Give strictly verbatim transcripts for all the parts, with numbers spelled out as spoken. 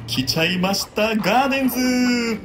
来ちゃいましたガーデンズ。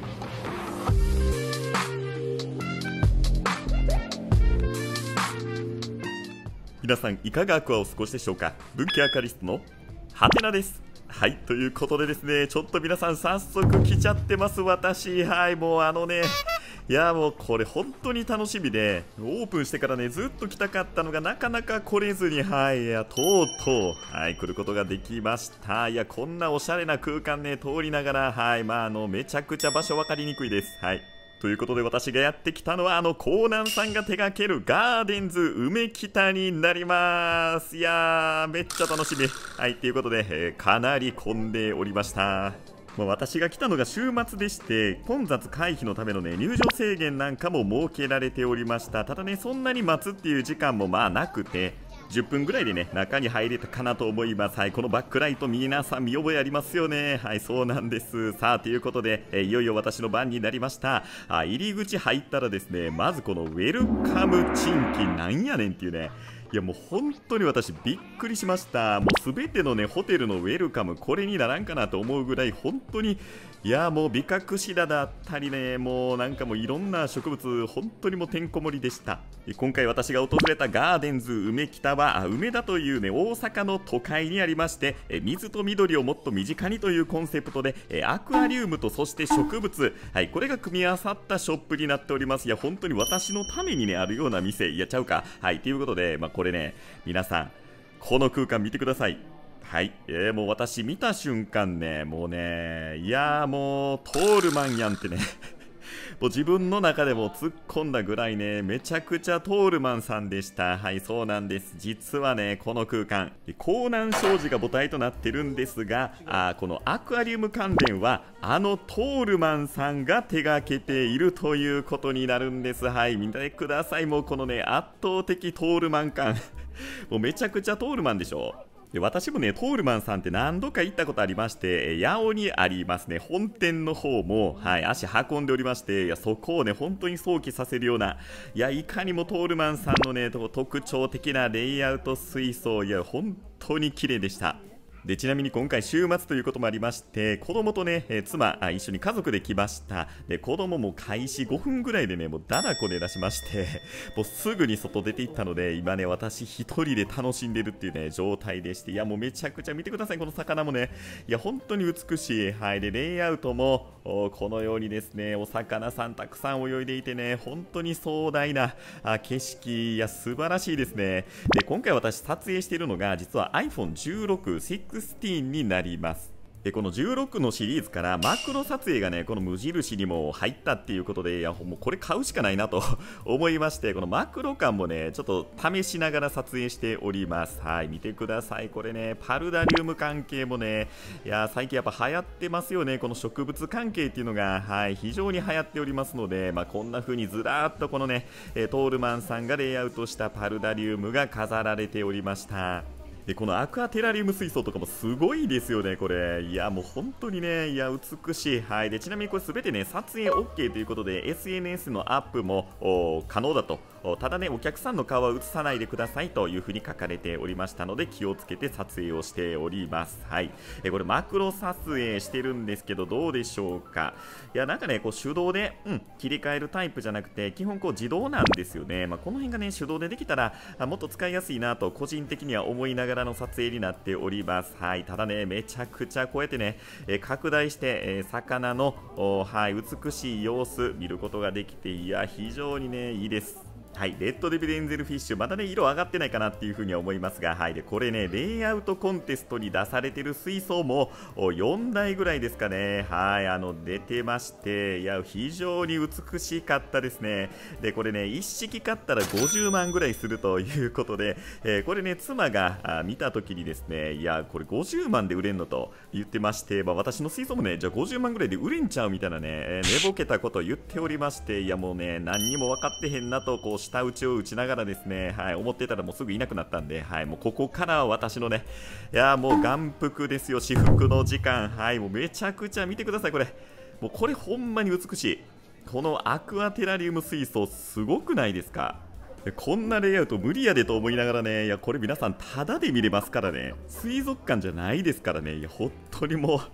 皆さんいかがアクアをお過ごしでしょうか。文系アカリストのハテナです。はい、ということでですね、ちょっと皆さん早速来ちゃってます私。はい、もうあのね、いやもうこれ本当に楽しみで、オープンしてからねずっと来たかったのがなかなか来れずに、はい、いやとうとう、はい、来ることができました。いやこんなおしゃれな空間ね通りながら、はい、まああのめちゃくちゃ場所分かりにくいです。はい、ということで私がやってきたのはあのコーナンさんが手掛けるガーデンズ梅北になります。いやーめっちゃ楽しみ。はい、ということで、えー、かなり混んでおりました。もう私が来たのが週末でして、混雑回避のためのね入場制限なんかも設けられておりました。ただねそんなに待つっていう時間もまあなくて、じゅっぷんぐらいでね中に入れたかなと思います。はい、このバックライト皆さん見覚えありますよね。はい、そうなんです。さあということで、えいよいよ私の番になりました。あ、入り口入ったらですね、まずこのウェルカムチンキなんやねんっていうね、いやもう本当に私びっくりしました。もうすべてのねホテルのウェルカムこれにならんかなと思うぐらい本当に、いやもうビカクシダだったりね、もうなんかもういろんな植物本当にもうてんこ盛りでした。今回私が訪れたガーデンズ梅北はあ梅田というね大阪の都会にありまして、え水と緑をもっと身近にというコンセプトでえアクアリウムとそして植物、はい、これが組み合わさったショップになっております。いや本当に私のためにねあるような店、いやちゃうか。はいということで、まあ、これね皆さんこの空間見てください。はい、えー、もう私見た瞬間ね、もうね、いやーもうトールマンやんってねもう自分の中でも突っ込んだぐらいね、めちゃくちゃトールマンさんでした。はい、そうなんです。実はね、この空間、江南商事が母体となってるんですが、あこのアクアリウム関連は、あのトールマンさんが手掛けているということになるんです。はい、見てください。もうこのね、圧倒的トールマン感。もうめちゃくちゃトールマンでしょ。で私もねトールマンさんって何度か行ったことありまして、八尾にありますね本店の方も、はい、足運んでおりまして、いやそこをね本当に想起させるような、いやいかにもトールマンさんのね特徴的なレイアウト水槽、いや本当に綺麗でした。でちなみに今回週末ということもありまして、子供とね、えー、妻あ一緒に家族で来ました。で子供も開始ごふんぐらいでねもうだだこね出しましてもうすぐに外出て行ったので、今ね私一人で楽しんでるっていうね状態でして、いやもうめちゃくちゃ見てくださいこの魚もね、いや本当に美しい。はい、でレイアウトもこのようにですねお魚さんたくさん泳いでいてね本当に壮大なあ景色、いや素晴らしいですね。で今回私撮影しているのが実は アイフォンじゅうろく じゅうろくになります。でこのじゅうろくのシリーズからマクロ撮影がねこの無印にも入ったっていうことで、いやもうこれ買うしかないなと思いまして、このマクロ感もねちょっと試しながら撮影しております。はい見てください。これねパルダリウム関係もね、いや最近やっぱ流行ってますよね。この植物関係っていうのが、はい、非常に流行っておりますので、まあ、こんな風にずらーっとこのねトールマンさんがレイアウトしたパルダリウムが飾られておりました。でこのアクアテラリウム水槽とかもすごいですよねこれ。いやもう本当にね、いや美しい。はいでちなみにこれすべてね撮影 オーケー ということで エスエヌエス のアップも可能だと。ただねお客さんの顔は映さないでくださいというふうに書かれておりましたので、気をつけて撮影をしております。はいえこれマクロ撮影してるんですけどどうでしょうか。いやなんかねこう手動で、うん、切り替えるタイプじゃなくて基本こう自動なんですよね。まあ、この辺がね手動でできたらもっと使いやすいなと個人的には思いながらの撮影になっております。はい、ただねめちゃくちゃこうやってね、えー、拡大して、えー、魚の、はい、美しい様子見ることができて、いや非常にねいいです。はい、レッドデビルエンゼルフィッシュまだね色上がってないかなっていう風には思いますが、はい、でこれねレイアウトコンテストに出されてる水槽もよんだいぐらいですかね。はいあの出てまして、いや非常に美しかったですね。でこれね一式買ったらごじゅうまんぐらいするということで、えー、これね妻が見た時にですね、いやこれごじゅうまんで売れんのと言ってまして、まあ、私の水槽もねじゃあごじゅうまんぐらいで売れんちゃうみたいなね、えー、寝ぼけたことを言っておりまして、いやもうね何にも分かってへんなとこう下打ちを打ちながらですね、はい、思ってたらもうすぐいなくなったんで、はい、もうここからは私のね、いやもう眼福ですよ、至福の時間。はい、もうめちゃくちゃ見てください、これ。もうこれほんまに美しい。このアクアテラリウム水槽すごくないですか。こんなレイアウト無理やでと思いながらね、いやこれ皆さんタダで見れますからね、水族館じゃないですからね、いや本当にもう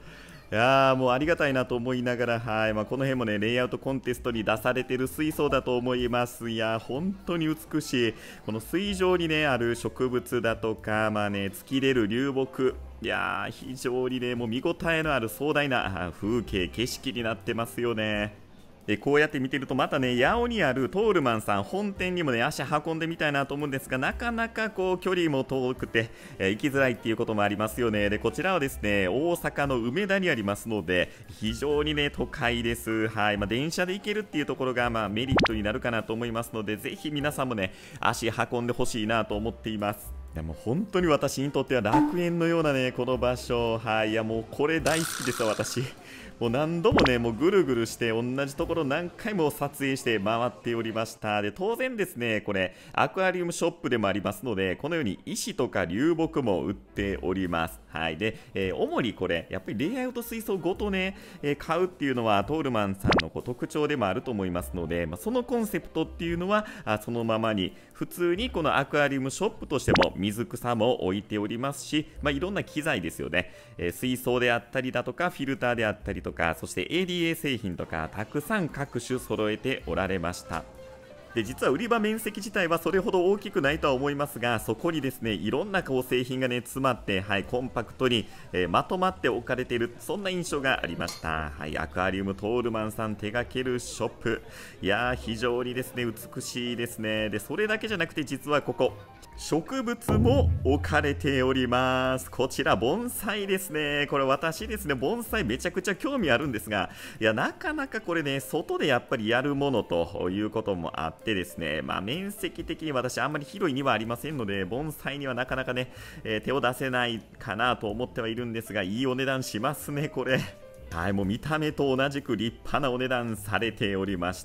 いやーもうありがたいなと思いながら、はい、まあ、この辺もね、レイアウトコンテストに出されてる水槽だと思います。いやー、本当に美しい。この水上にね、ある植物だとか、まあね、突き出る流木。いやー、非常にね、もう見応えのある壮大な風景、景色になってますよね。えこうやって見てるとまたね、八尾にあるトールマンさん本店にもね、足運んでみたいなと思うんですが、なかなかこう距離も遠くて、え行きづらいっていうこともありますよね。でこちらはですね、大阪の梅田にありますので、非常にね都会です。はい、まあ、電車で行けるっていうところがまあメリットになるかなと思いますので、ぜひ皆さんもね足運んでほしいなと思っています。いやもう本当に私にとっては楽園のようなねこの場所。はい、いやもうこれ大好きですわ私。もう何度もね、もうぐるぐるして同じところ何回も撮影して回っておりました。で、当然ですね、これアクアリウムショップでもありますので、このように石とか流木も売っております。はい。で、えー、主にこれ、やっぱりレイアウト水槽ごとね、えー、買うっていうのはトールマンさんのこう特徴でもあると思いますので、まあ、そのコンセプトっていうのはあそのままに、普通にこのアクアリウムショップとしても水草も置いておりますし、まあ、いろんな機材ですよね、えー、水槽であったりだとか、フィルターであったりとか、そして エーディーエー 製品とかたくさん各種揃えておられました。で実は売り場面積自体はそれほど大きくないとは思いますが、そこにですねいろんなこう製品がね詰まって、はい、コンパクトに、えー、まとまって置かれている、そんな印象がありました。はい、アクアリウムトールマンさん手掛けるショップ、いやー非常にですね美しいですね。でそれだけじゃなくて、実はここ植物も置かれております。こちら盆栽ですね。これ私ですね、盆栽めちゃくちゃ興味あるんですが、いやなかなかこれね外でやっぱりやるものということもあってですね、まあ面積的に私あんまり広いにはありませんので、盆栽にはなかなかね、えー、手を出せないかなと思ってはいるんですが、いいお値段しますねこれ。はい、もう見た目と同じく立派なお値段されておりました。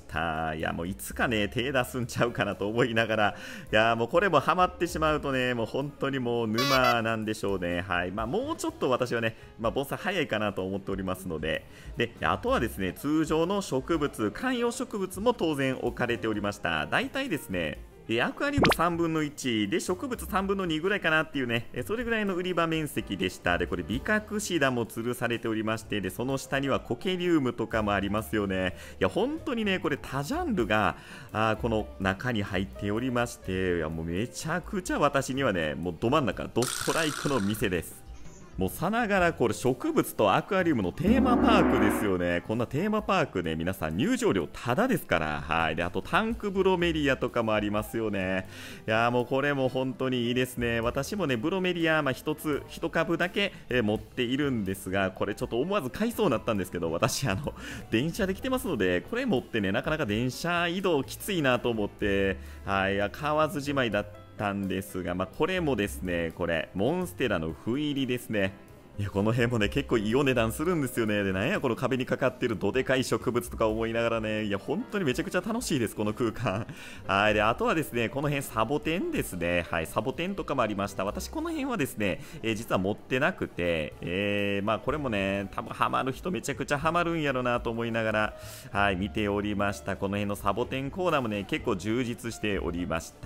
いやもういつかね手出すんちゃうかなと思いながら、いやもうこれもハマってしまうとね、もう本当にもう沼なんでしょうね。はい、まあ、もうちょっと私はね、まあ、盆栽早いかなと思っておりますので、であとはですね通常の植物、観葉植物も当然置かれておりました。だいたいですねアクアリウムさんぶんのいちで植物さんぶんのにぐらいかなっていうね、それぐらいの売り場面積でした。でこれビカクシダも吊るされておりまして、でその下にはコケリウムとかもありますよね。いや本当にねこれ多ジャンルがあこの中に入っておりまして、いやもうめちゃくちゃ私にはねもうど真ん中ドストライクの店です。もうさながらこれ植物とアクアリウムのテーマパークですよね。こんなテーマパークね皆さん入場料タダですから。はい。であとタンクブロメリアとかもありますよね。いやーもうこれも本当にいいですね。私もねブロメリアまあ一つ一株だけ、えー、持っているんですが、これちょっと思わず買いそうになったんですけど、私あの電車で来てますので、これ持ってねなかなか電車移動きついなと思って、はい、買わずじまいだったたんですが、まあ、これもですねこれモンステラの斑入りですね。いやこの辺もね結構いいお値段するんですよね。でなんやこの壁にかかってるどでかい植物とか思いながらね、いや本当にめちゃくちゃ楽しいですこの空間。はい。であとはですねこの辺サボテンですね。はい、サボテンとかもありました。私この辺はですね、えー、実は持ってなくて、えー、まあこれもね多分ハマる人めちゃくちゃハマるんやろなと思いながら、はい見ておりました。この辺のサボテンコーナーもね結構充実しておりました。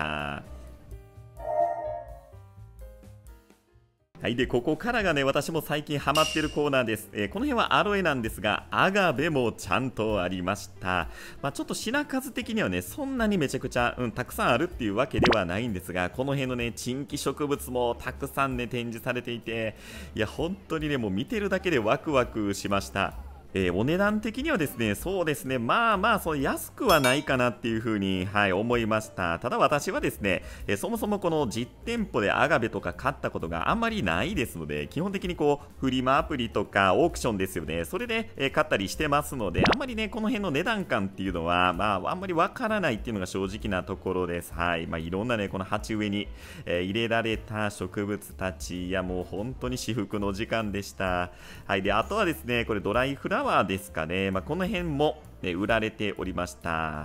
はい、でここからがね私も最近ハマってるコーナーです。えー、この辺はアロエなんですが、アガベもちゃんとありました。まあ、ちょっと品数的にはねそんなにめちゃくちゃ、うん、たくさんあるっていうわけではないんですが、この辺のね珍奇植物もたくさんね展示されていて、いや本当にねもう見てるだけでワクワクしました。えー、お値段的にはですね、そうですね、まあまあ、そう安くはないかなっていうふうに、はい、思いました。ただ私はですね、えー、そもそもこの実店舗でアガベとか買ったことがあんまりないですので、基本的にこう、フリマアプリとかオークションですよね、それで、えー、買ったりしてますので、あんまりね、この辺の値段感っていうのは、まあ、あんまりわからないっていうのが正直なところです。はい。まあ、いろんなね、この鉢植えに、えー、入れられた植物たち、いや、もう本当に至福の時間でした。はい。で、あとはですね、これドライフラワーフラワーですかね、まあ、この辺も、ね、売られておりました。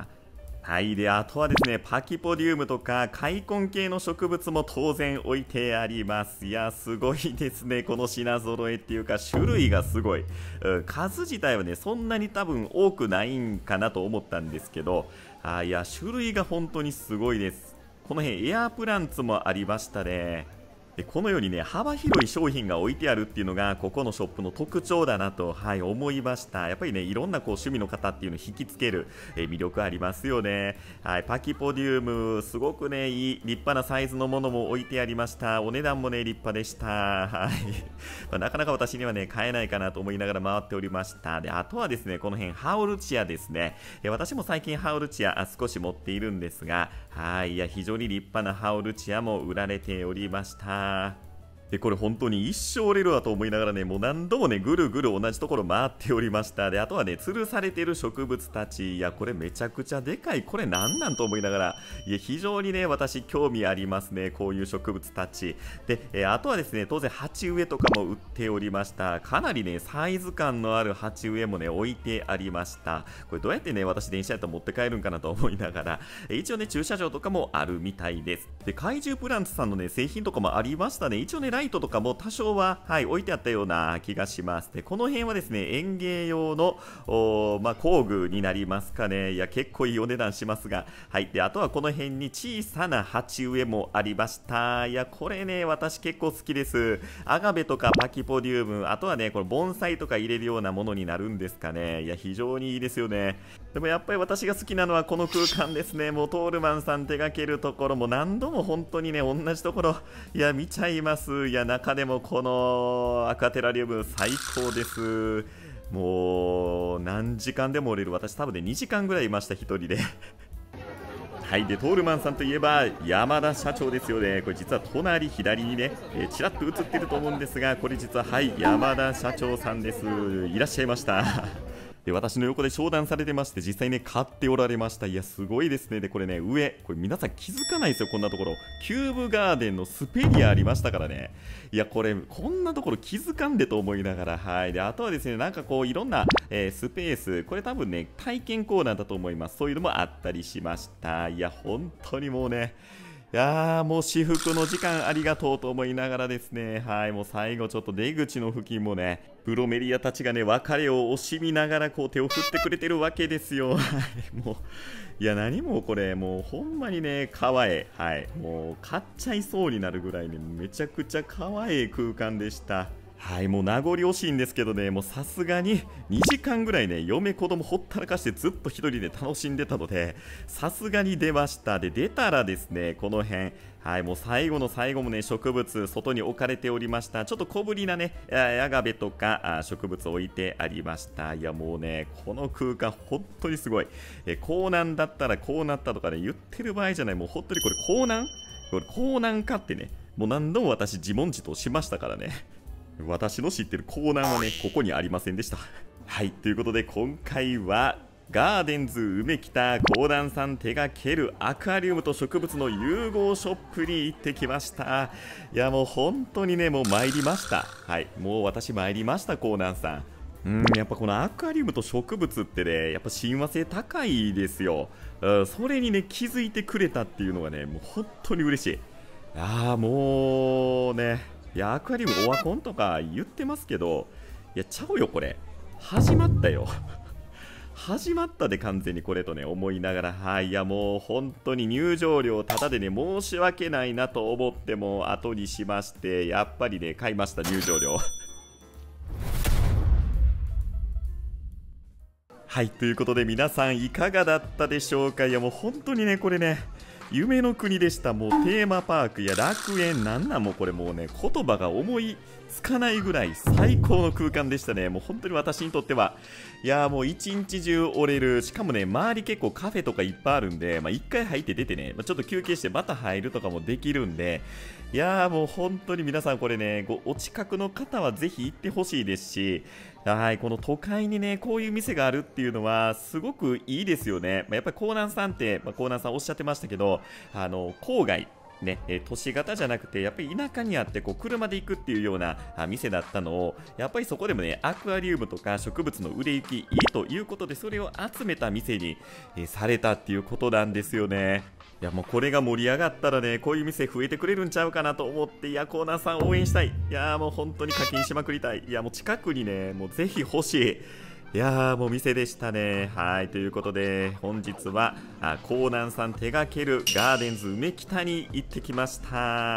はい。で、あとはですね、パキポディウムとか、開根系の植物も当然置いてあります。いや、すごいですね。この品揃えっていうか、種類がすごい。うん、数自体はね、そんなに多分多くないんかなと思ったんですけど、あ、いや、種類が本当にすごいです。この辺、エアープランツもありましたね。 でこのようにね幅広い商品が置いてあるっていうのがここのショップの特徴だなと、はい、思いました。やっぱりねいろんなこう趣味の方っていうのを引きつける、えー、魅力ありますよね。はい、パキポデュームすごくねいい立派なサイズのものも置いてありました。お値段もね立派でした。はい、まあ、なかなか私にはね買えないかなと思いながら回っておりました。であとはですねこの辺ハオルチアですね。えー、私も最近ハオルチア少し持っているんですが、はい、いや非常に立派なハオルチアも売られておりました。でこれ本当に一生売れるわと思いながらねもう何度もねぐるぐる同じところ回っておりました。であとはね吊るされている植物たち、いやこれめちゃくちゃでかい、これなんなんと思いながら、いや非常にね私興味ありますねこういう植物たちで、えー、あとはですね当然鉢植えとかも売っておりました。かなりねサイズ感のある鉢植えもね置いてありました。これどうやってね私電車やったら持って帰るんかなと思いながら、えー、一応ね駐車場とかもあるみたいです。で怪獣プランツさんのね製品とかもありましたね。一応ねライトとかも多少は、はい、置いてあったような気がします。でこの辺はですね園芸用の、まあ、工具になりますかね。いや結構いいお値段しますが、はい、であとはこの辺に小さな鉢植えもありました。いやこれね私結構好きです。アガベとかパキポデューム、あとはねこれ盆栽とか入れるようなものになるんですかね。いや非常にいいですよね。でもやっぱり私が好きなのはこの空間ですね。もうトールマンさん手掛けるところも何度も本当にね同じところいや見ちゃいます。いや中でもこのアクアテラリウム最高です。もう何時間でも降りる。私多分ねにじかんぐらいいましたひとりではい、でトールマンさんといえば山田社長ですよね。これ実は隣左にね、えー、ちらっと映ってると思うんですが、これ実ははい山田社長さんです。いらっしゃいましたで私の横で商談されてまして実際ね買っておられました。いやすごいですね。でこれね上これ皆さん気づかないですよ。こんなところキューブガーデンのスペリアありましたからね。いやこれこんなところ気づかんでと思いながら、はい、であとはですねなんかこういろんな、えー、スペース、これ多分ね体験コーナーだと思います。そういうのもあったりしました。いや本当にもうねいやーもう至福の時間ありがとうと思いながらですね、はい、もう最後ちょっと出口の付近もねブロメリアたちがね別れを惜しみながらこう手を振ってくれてるわけですよもういや何もこれもうほんまにね可愛い、はい、もう買っちゃいそうになるぐらいねめちゃくちゃ可愛い空間でした。はい、もう名残惜しいんですけどね、もうさすがににじかんぐらいね、嫁、子供ほったらかしてずっと一人で楽しんでたので、さすがに出ました。で、出たらですね、この辺、はい、もう最後の最後もね、植物、外に置かれておりました。ちょっと小ぶりなね、アガベとか植物置いてありました。いや、もうね、この空間、本当にすごい。えこうなんだったらこうなったとかね、言ってる場合じゃない、もう本当にこれ、こうなんこれ、こうなんかってね、もう何度も私、自問自答しましたからね。私の知ってるコーナーはね、ここにありませんでした。はい、ということで今回はガーデンズ梅北講談さん手掛けるアクアリウムと植物の融合ショップに行ってきました。いやもう本当にね、もう参りました。はい、もう私参りました、講談さん。うん、やっぱこのアクアリウムと植物ってね、やっぱ親和性高いですよ。うん、それにね、気づいてくれたっていうのがね、もう本当に嬉しい。ああ、もうね、いやアクアリウムオワコンとか言ってますけど、いやちゃうよこれ始まったよ始まったで完全にこれとね思いながら、はいいやもう本当に入場料タダでね申し訳ないなと思っても後にしまして、やっぱりね買いました入場料はいということで皆さんいかがだったでしょうか。いやもう本当にねこれね夢の国でした。もうテーマパークや楽園なんなんもこれもうね言葉が思いつかないぐらい最高の空間でしたね。もう本当に私にとってはいやーもう一日中折れる、しかもね周り結構カフェとかいっぱいあるんで、まあ、いっかい入って出てね、まあ、ちょっと休憩してまた入るとかもできるんで、いやーもう本当に皆さんこれねごお近くの方はぜひ行ってほしいですし、はいこの都会にねこういう店があるっていうのはすごくいいですよね。まあ、やっぱりコーナンさんって、まあ、コーナンさんおっしゃってましたけど、あの郊外ね、え都市型じゃなくてやっぱり田舎にあってこう車で行くっていうようなあ店だったのを、やっぱりそこでもねアクアリウムとか植物の売れ行きいいということで、それを集めた店に、えされたっていうことなんですよね。いやもうこれが盛り上がったらねこういう店増えてくれるんちゃうかなと思って、いやコーナーさん応援したい。いやもう本当に課金しまくりたい。いやもう近くにねもうぜひ欲しい。 いやーもう店でしたね。はいということで本日はあコーナンさん手掛けるガーデンズ梅北に行ってきました。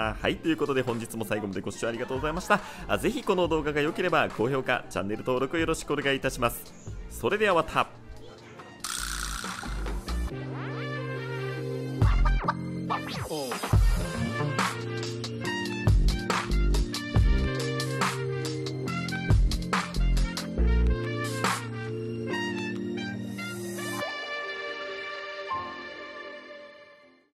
はいということで本日も最後までご視聴ありがとうございました。あぜひこの動画が良ければ高評価チャンネル登録よろしくお願いいたします。それではまた。 Oh.